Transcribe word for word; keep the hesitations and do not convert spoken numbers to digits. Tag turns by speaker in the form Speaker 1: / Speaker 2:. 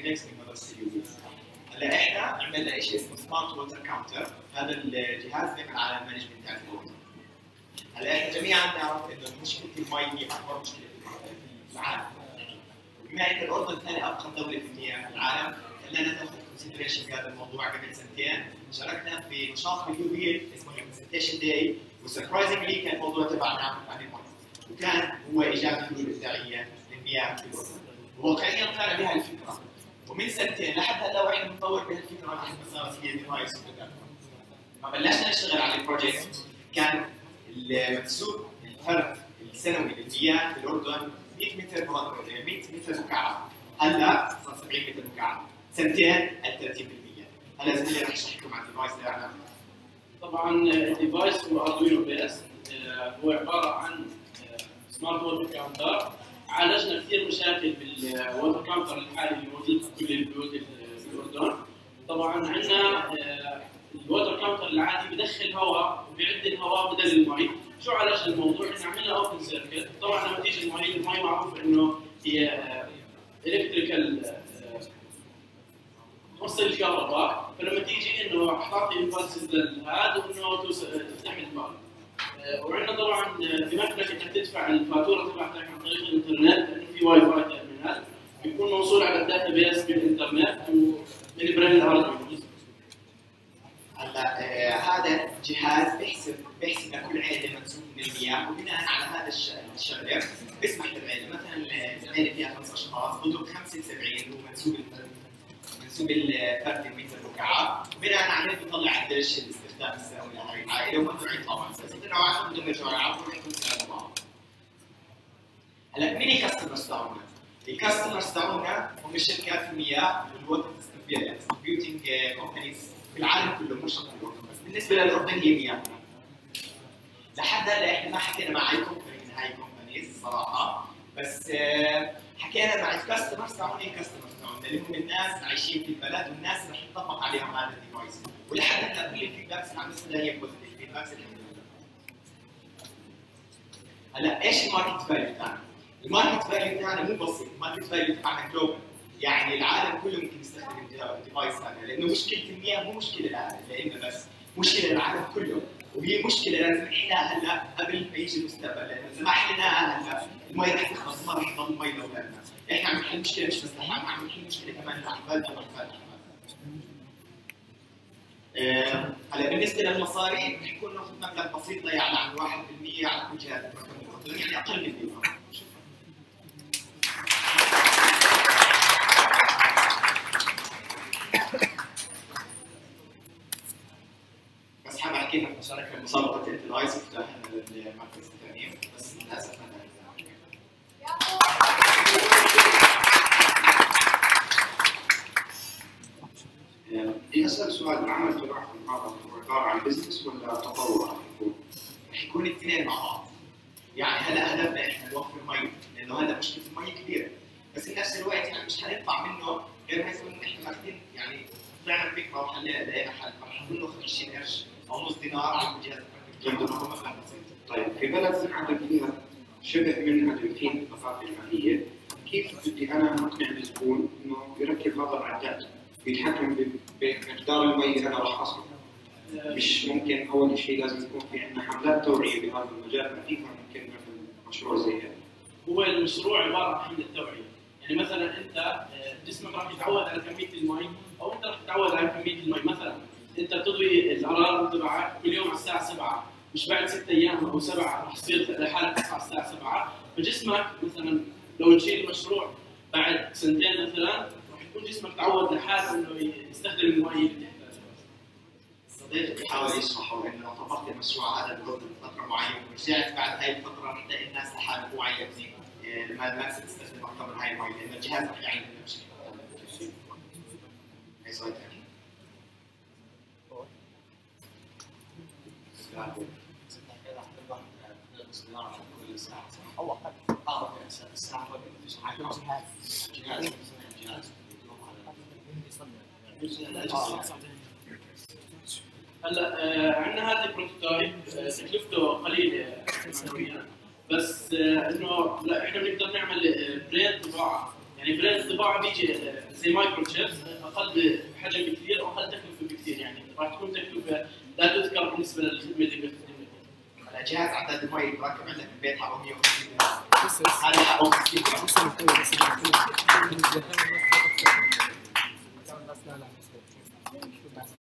Speaker 1: كومبلكس من موضوع السيلوليز. هلا احنا عملنا شيء اسمه سمارت ووتر كاونتر، هذا الجهاز بيعمل على المانجمنت تاع الووتر. هلا احنا جميعا نعرف انه مشكله المي هي اكبر مشكله في العالم. بما ان الاردن ثاني ابقى دوله في المياه في العالم، خلينا ناخذ كونسيدريشن في هذا الموضوع. قبل سنتين شاركنا في نشاط في يوبيل اسمه برزنتيشن داي، وسربرايزنجلي كان الموضوع تبعنا عن المي، وكان هو ايجاد حلول ابداعيه للمياه في الاردن. وواقعيا طلعنا بها الفكره، ومن سنتين لحد هلا واحنا بنطور بها الفكره واحد صارت هي ديفايس. ما بلشنا نشتغل على البروجكت كان المنسوب الفرد السنوي للمياه في الاردن مئة متر مئة متر مكعب، هلا صار سبعين متر مكعب، سنتين ال ثلاثين بالمئة. هلا زميلي رح يشرح لكم عن الديفايس تبعنا.
Speaker 2: طبعا الديفايس هو اردوينو بيس، هو عباره عن سمارت ووتر كاونتر. عالجنا كثير مشاكل بالووتر كاونتر الحالي اللي موجود في كل البيوت في الاردن. طبعا عندنا الووتر كاونتر العادي بدخل هواء وبيعد الهواء بدل المي. شو عالجنا الموضوع؟ احنا عملنا اوبن سيركت. طبعا لما تيجي المي، المي معروف انه هي الكتريكال توصل الكهرباء، فلما تيجي انه تعطي امبلسز لهذا وانه تفتح الباب. وعندنا طبعا بمكنك انك تدفع الفاتوره تبعتك عن طريق الانترنت، لانه في واي فاي تيرمينال بيكون موصول على الداتا بيس بالانترنت ومن برين الاردوينو.
Speaker 1: هلا آه هذا جهاز بيحسب بيحسب لكل عيله منسوب من المياه، وبناء على هذا الشغله بيسمح للعيله، مثلا العيله فيها خمس اشخاص بضرب خمسة سبعين هو منسوب منسوب الفرد المتر مكعب، وبناء عليه بيطلع قديش الاستخدام السنوي لهي العائله ومدفوعين طبعا، بس اذا واحد بدهم يرجعوا يلعبوا رح يكون سعر بعض. هلا مين الكاستمرز تاعونا؟ الكاستمرز تاعونا هم شركات المياه والووتر ديستريبيوتنج كومبانيز في العالم كله، مش شرط الاردن بس. بالنسبه للاردن هي مياه. لحد هلا احنا ما حكينا مع اي كومباني من هاي الكومبانيز صراحه، بس حكينا مع الكاستمرز تاعونا. الكاستمرز تاعونا اللي هم الناس عايشين في البلد والناس اللي رح يطبق عليهم هذا الديفايس، ولحد هلا كل الفيدباكس اللي عم نسمعها هي بوزيتيف فيدباكس الحمد لله. هلا ايش الماركت فاليو تاعنا؟ الماركت فاليو تاعنا مو بسيط، الماركت فاليو تاعنا جلوبال، يعني العالم كله ممكن يستخدم الديفايس هذا، لانه مشكله المياه مو مشكله لنا بس، مشكله للعالم كله، وهي مشكله لازم نحلها هلا قبل ما يجي المستقبل، لانه اذا ما حليناها هلا المي رح تخلص، ما رح تضل مي لاولادنا. احنا عم نحل مشكله مش بس لحالنا، عم نحل مشكله كمان لاحفادنا واحفاد احفادنا. هلا بالنسبه للمصاري رح يكون ناخذ مبلغ بسيط لا يعلى عن واحد بالمئة على كل جهاز، يعني اقل من دينار. بس حابب احكي لك مشاركه مسابقه الديفايس افتتاحا للمركز الثاني، بس للاسف ما
Speaker 3: بدي اسال سؤال، العمل تبعكم هذا هو عباره عن بزنس ولا تطوع؟
Speaker 1: رح يكون الاثنين مع بعض. يعني هلا هدفنا احنا نوفر مي، لانه هلا مشكله المي كبيره، بس في نفس الوقت يعني مش حنطلع منه غير ما يكون احنا ماخذين، يعني طلعنا بفكره وحلينا لقينا حل، رح ناخذ عشرين قرش او نص دينار على الجهاز التركيب.
Speaker 3: طيب في بلد عندك فيها شبه من هدفين الثقافه الماليه، كيف بدي انا اقنع الزبون انه يركب هذا العداد يتحكم بمقدار المي انا راح اصرف؟ مش ممكن اول شيء لازم يكون في عندنا حملات توعيه بهذا المجال، ما فيها ممكن نعمل مشروع زي هذا؟
Speaker 2: هو المشروع عباره عن حمله توعيه، يعني مثلا انت جسمك راح يتعود على كميه المي، او انت راح تتعود على كميه المي. مثلا انت بتضوي الالارم تبعك كل يوم على الساعه سبعة، مش بعد ست ايام او سبعه راح تصير لحالك تصحى على الساعه سبعة، فجسمك مثلا لو نشيل المشروع بعد سنتين مثلا راح يكون جسمك تعود لحاله انه يستخدم المي اللي بيحتاجها.
Speaker 1: صديقي بيحاول يشرحه انه لو طبقت المشروع هذا بفتره معينه ورجعت بعد هاي الفتره رح تلاقي الناس لحالها موعيه ما ما تستخدم اكثر من هاي المي، لان الجهاز رح يعين لنا بشكل افضل. اي سؤال ثاني؟
Speaker 4: هو
Speaker 1: اه الساعه الجهاز الجهاز
Speaker 2: هلا آه عندنا هذا البروتوتايب آه تكلفته قليله معنويا، بس آه انه لا احنا بنقدر نعمل برين طباعه، يعني يعني فريز الطباعه بيجي زي مايكرو تشيبس اقل بحجم بكثير واقل تكلفه بكثير، يعني راح تكون تكلفه لا تذكر بالنسبه للخدمه اللي بيخدمها.
Speaker 1: هلا جهاز عداد المي اللي مركب عندك في البيت حقه مية وخمسين دولار، هذا حقه ستين دولار.